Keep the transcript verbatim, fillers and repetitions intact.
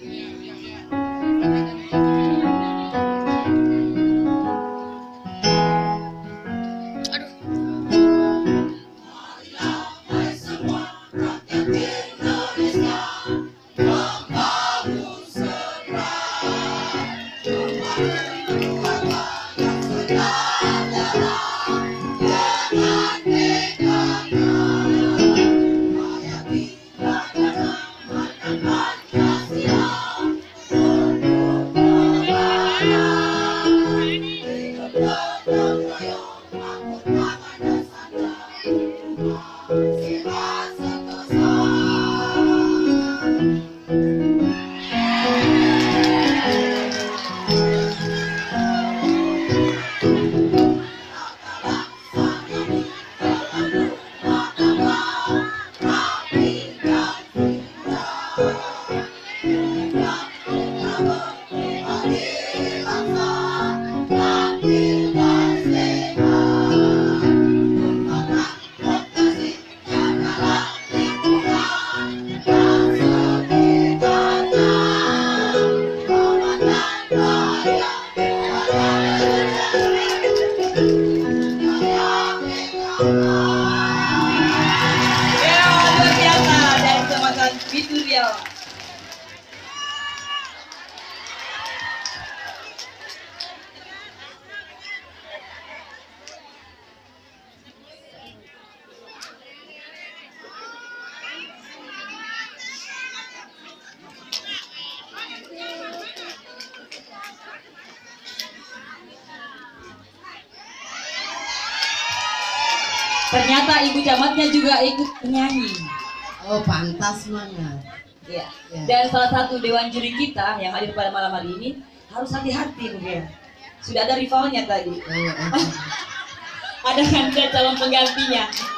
Ternyata ibu camatnya juga ikut menyanyi. Oh, pantas banget. Ya. Ya. Dan salah satu dewan juri kita yang hadir pada malam hari ini harus hati-hati, Bu ya. Sudah ada rivalnya tadi. Oh, oh. Ada kan calon penggantinya.